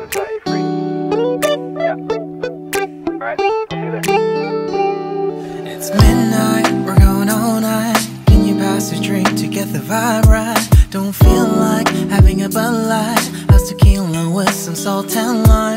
to set you free. Yeah. Alright, I'll see you there. It's midnight, we're going all night. Can you pass a drink to get the vibe right? Don't feel like having a Bud Light. How's tequila with some salt and lime?